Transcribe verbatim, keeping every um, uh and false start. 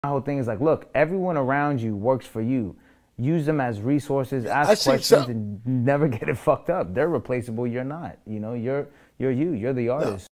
My whole thing is like, look, everyone around you works for you. Use them as resources, ask I see, questions, so, and never get it fucked up. They're replaceable. You're not. You know, you're you're you. You're the artist.